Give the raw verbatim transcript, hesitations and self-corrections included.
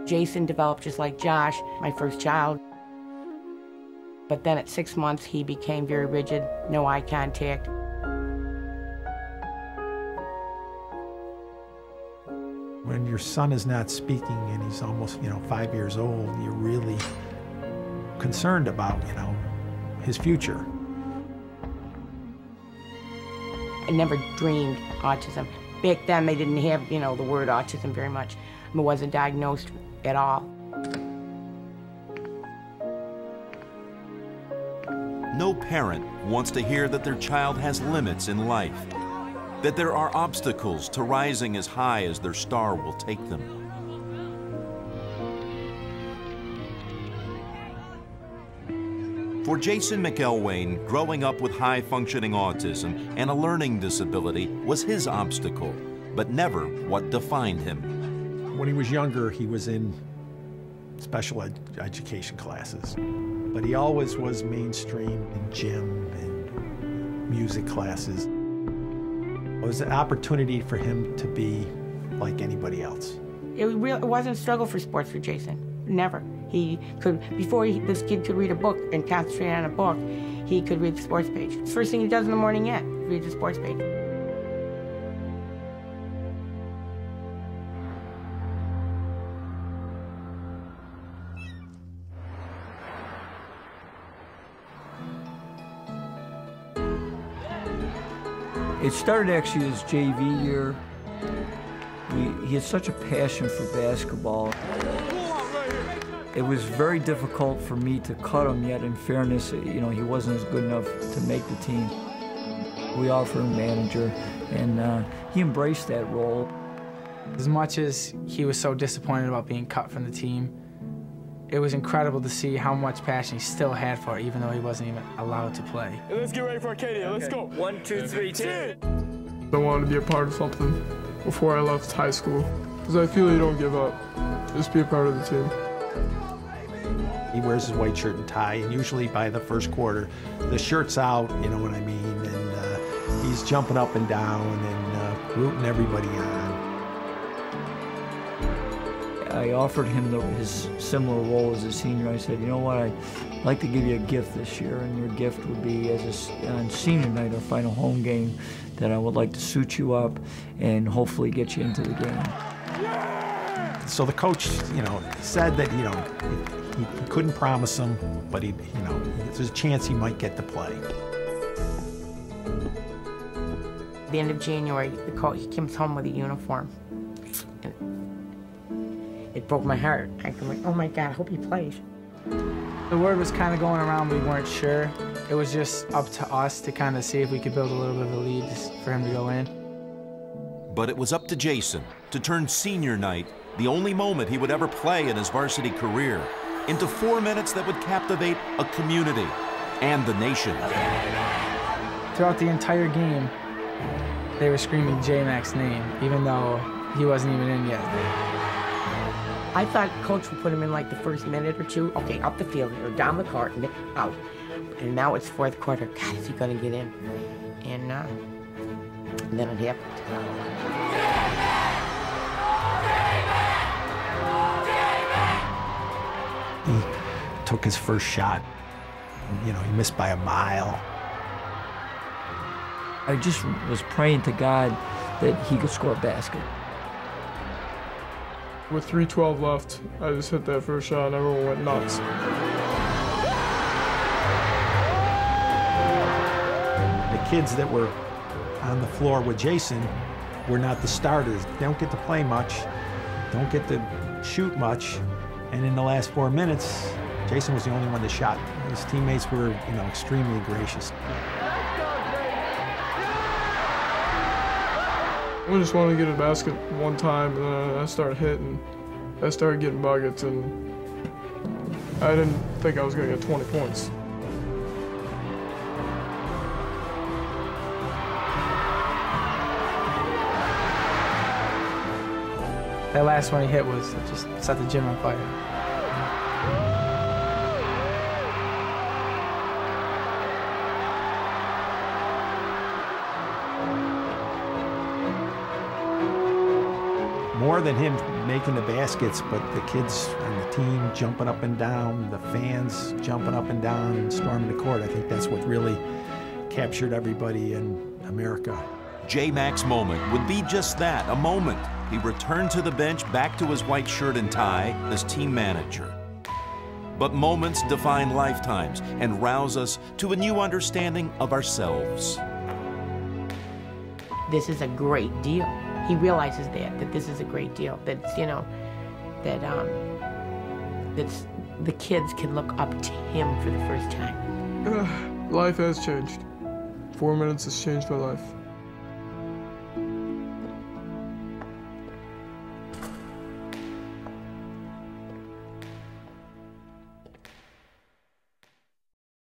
Jason developed just like Josh, my first child. But then at six months, he became very rigid, no eye contact. When your son is not speaking and he's almost, you know, five years old, you're really concerned about, you know, his future. I never dreamed autism. Back then, they didn't have, you know, the word autism very much. I wasn't diagnosed at all. No parent wants to hear that their child has limits in life, that there are obstacles to rising as high as their star will take them. For Jason McElwain, growing up with high-functioning autism and a learning disability was his obstacle, but never what defined him. When he was younger, he was in special ed education classes, but he always was mainstream in gym and music classes. It was an opportunity for him to be like anybody else. It, real, it wasn't a struggle for sports for Jason, never. He could, before he, this kid could read a book and concentrate on a book, he could read the sports page. It's the first thing he does in the morning yet, read the sports page. It started actually his J V year. We, he had such a passion for basketball. It was very difficult for me to cut him, yet in fairness, you know, he wasn't as good enough to make the team. We offered him manager, and uh, he embraced that role. As much as he was so disappointed about being cut from the team, it was incredible to see how much passion he still had for it, even though he wasn't even allowed to play. Hey, let's get ready for Arcadia. Let's okay. go. One, two, three, ten. I wanted to be a part of something before I left high school, because I feel you don't give up. Just be a part of the team. He wears his white shirt and tie, and usually by the first quarter, the shirt's out, you know what I mean, and uh, he's jumping up and down and uh, rooting everybody on. I offered him the, his similar role as a senior. I said, you know what, I'd like to give you a gift this year, and your gift would be, as a, on senior night, our final home game, that I would like to suit you up and hopefully get you into the game. So the coach, you know, said that, you know, he, he couldn't promise him, but he, you know, there's a chance he might get to play. At the end of January, the coach, he comes home with a uniform. And it broke my heart. I was like, oh my God, I hope he plays. The word was kind of going around, we weren't sure. It was just up to us to kind of see if we could build a little bit of a lead for him to go in. But it was up to Jason to turn senior night, the only moment he would ever play in his varsity career, into four minutes that would captivate a community and the nation. Throughout the entire game, they were screaming J-Mac's name, even though he wasn't even in yet. I thought coach would put him in like the first minute or two, okay, up the field or down the court and out. And now it's fourth quarter. God, is he gonna get in? And, uh, and then it happened. He took his first shot. You know, he missed by a mile. I just was praying to God that he could score a basket. With three twelve left, I just hit that first shot and everyone went nuts. The kids that were on the floor with Jason were not the starters. They don't get to play much, don't get to shoot much, and in the last four minutes, Jason was the only one that shot. His teammates were, you know, extremely gracious. I just wanted to get a basket one time, and then I started hitting. I started getting buckets, and I didn't think I was going to get twenty points. That last one he hit was just set the gym on fire. more than him making the baskets, but the kids on the team jumping up and down, the fans jumping up and down and storming the court. I think that's what really captured everybody in America. J-Mac's moment would be just that, a moment. He returned to the bench, back to his white shirt and tie as team manager. But moments define lifetimes and rouse us to a new understanding of ourselves. This is a great deal. He realizes that, that this is a great deal, that, you know, that, um, that's, the kids can look up to him for the first time. Uh, life has changed. Four minutes has changed my life.